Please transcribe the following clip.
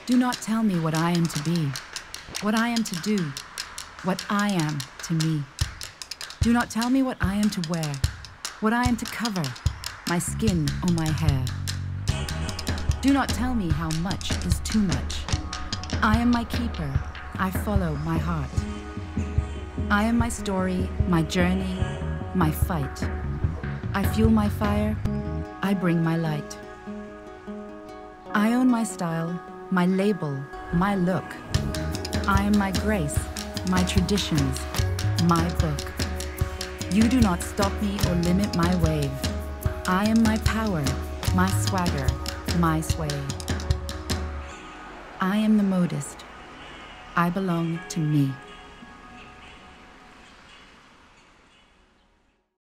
Do not tell me what I am to be, what I am to do, what I am to me. Do not tell me what I am to wear, what I am to cover, my skin or my hair. Do not tell me how much is too much. I am my keeper, I follow my heart. I am my story, my journey, my fight. I fuel my fire, I bring my light. I own my style, my label, my look. I am my grace, my traditions, my book. You do not stop me or limit my wave. I am my power, my swagger, my sway. I am the modist. I belong to me.